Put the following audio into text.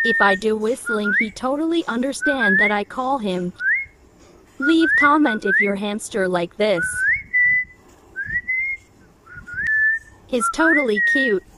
If I do whistling, he totally understand that I call him. Leave comment if your hamster like this. He's totally cute.